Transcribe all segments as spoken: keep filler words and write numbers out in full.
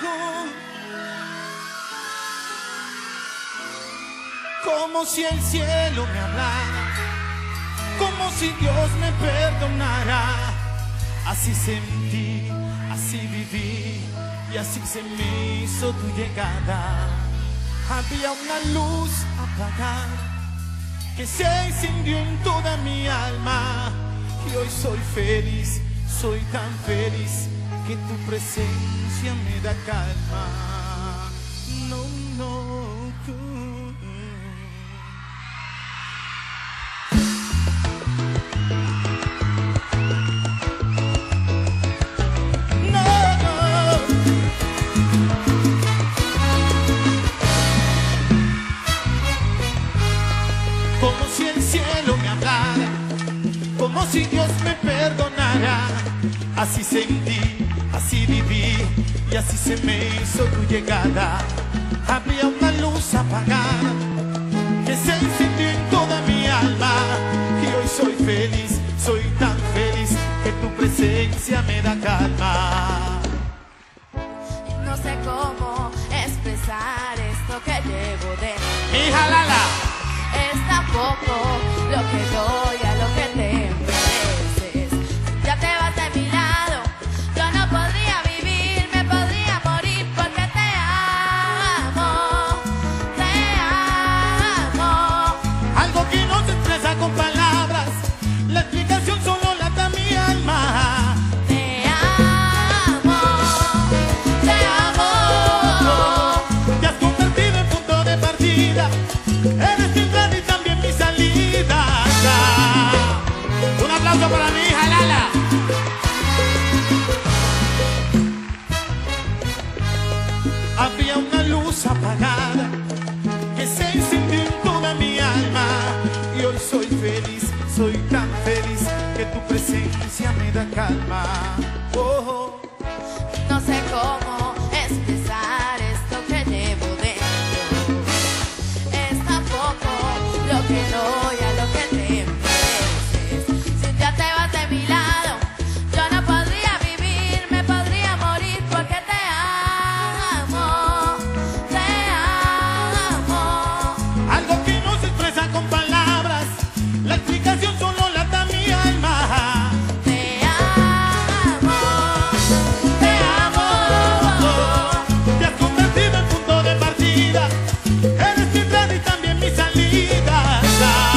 Como si el cielo me hablara, como si Dios me perdonara. Así sentí, así viví y así se me hizo tu llegada. Había una luz apagada que se encendió en toda mi alma y hoy soy feliz, soy tan feliz que tu presencia me da calma. No, no, tú. Como si el cielo me hablara, como si Dios me perdonara. Así sentí, así viví y así se me hizo tu llegada. Había una luz apagada que se encendió en toda mi alma y hoy soy feliz, soy tan feliz que tu presencia me da calma. No sé cómo expresar esto que llevo dentro. Hija Lala, es tan poco lo que doy a lo que te mereces. Ya te vas de mi lado, yo no podría vivir, me podría morir porque te amo, te amo. Algo que no se expresa con palabras, la explicación solo la da mi alma. Te amo, te amo. Te has convertido en punto de partida, eres mi entrada y también mi salida. Un aplauso para mi hija Lala. Había una luz apagada que se encendió en toda mi alma y hoy soy feliz, soy tan feliz que tu presencia me da calma. Oh, oh. No sé cómo expresar esto que llevo dentro. Es tan poco lo que doy a lo que te mereces. Si ya te vas de mi lado, yo no podría vivir, me podría morir porque te amo, te amo. Algo que no se expresa con palabras, la explicación solo la da mi alma. Te amo, te amo. Te has convertido en punto de partida, eres mi entrada y también mi salida.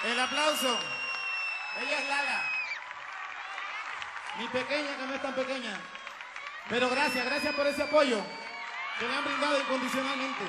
El aplauso. Ella es Lala. Mi pequeña, que no es tan pequeña. Pero gracias, gracias por ese apoyo que me han brindado incondicionalmente.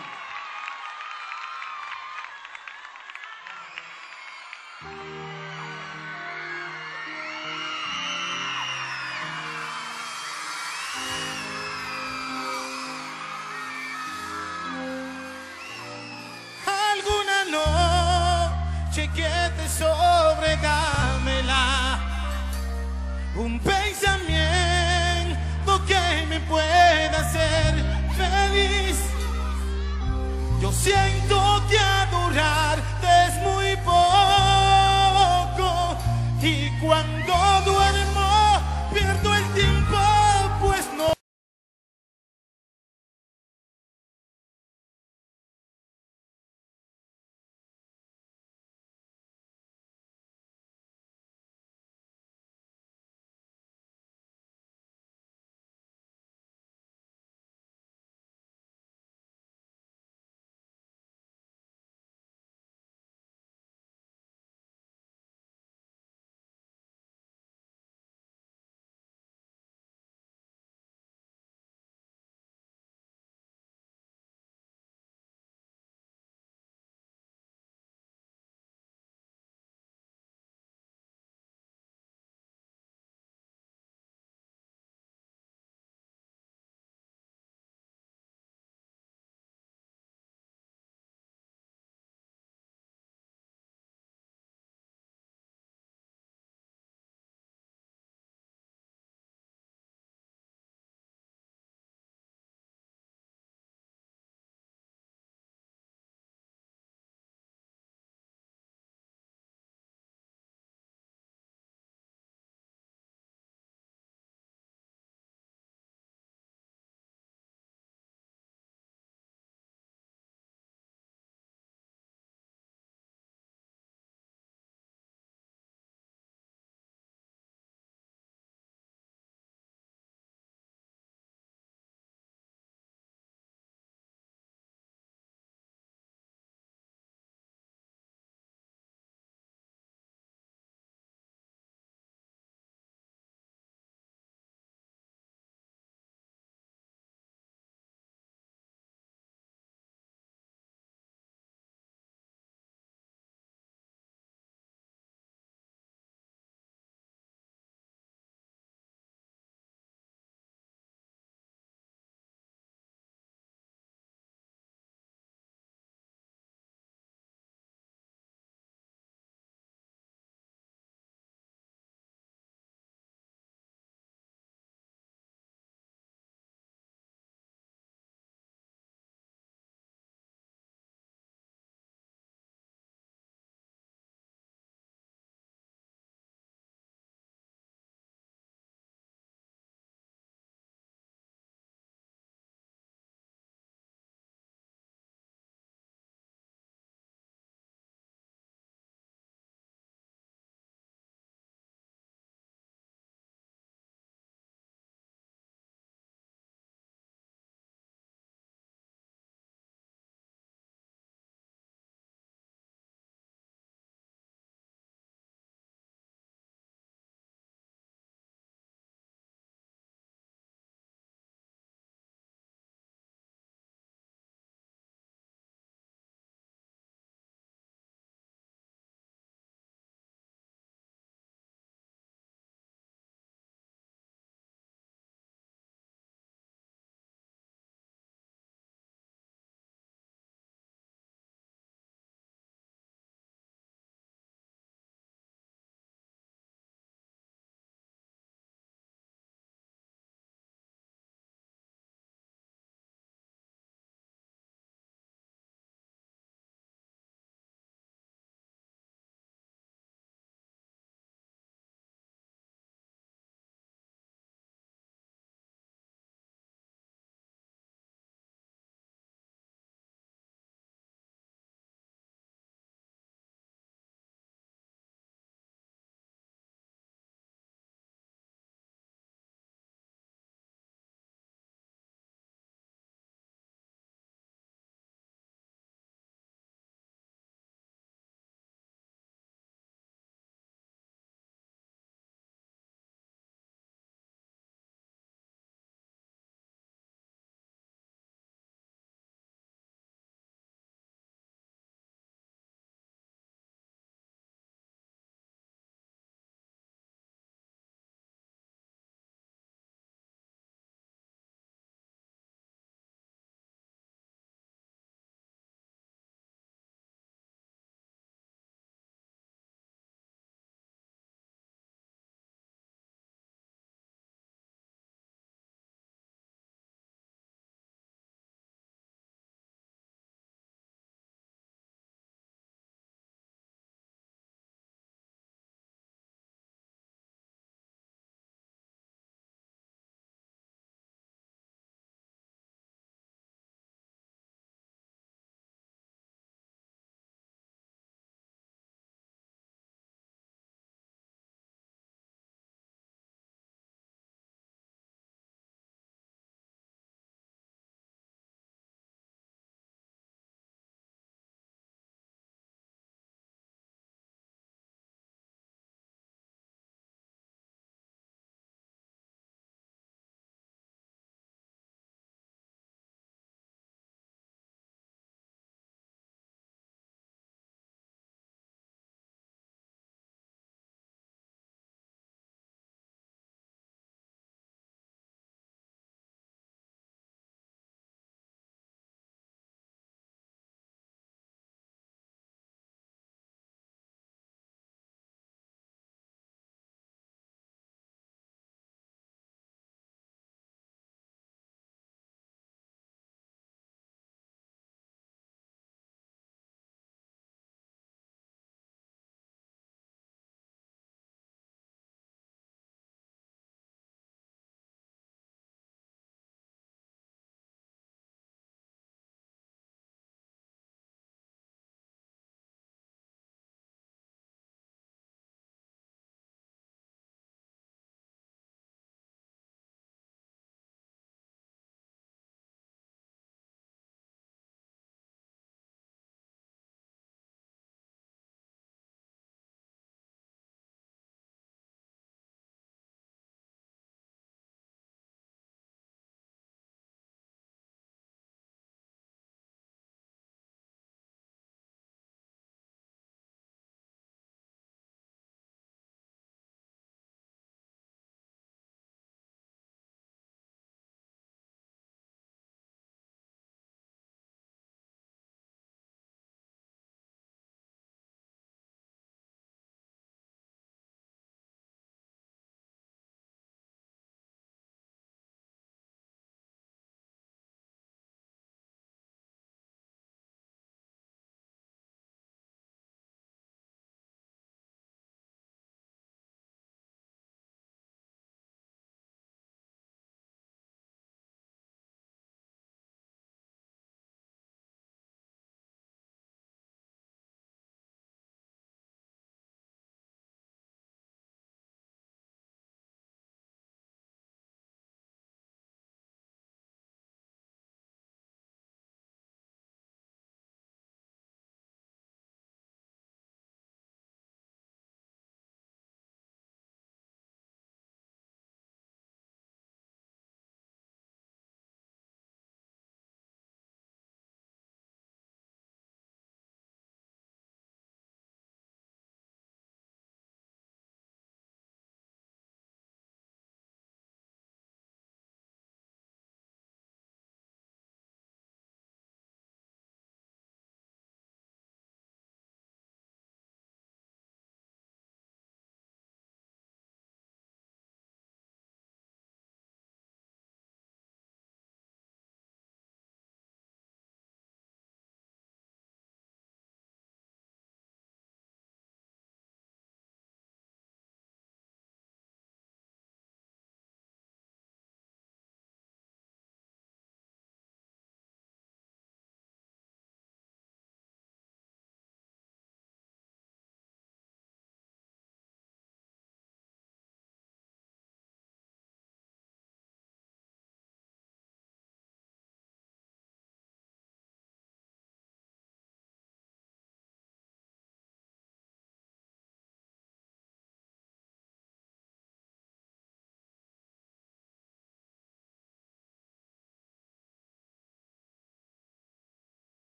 Alguna noche que te sobre, dámela. Un pensamiento que me pueda hacer feliz. Yo siento que adorarte es muy poco, y cuando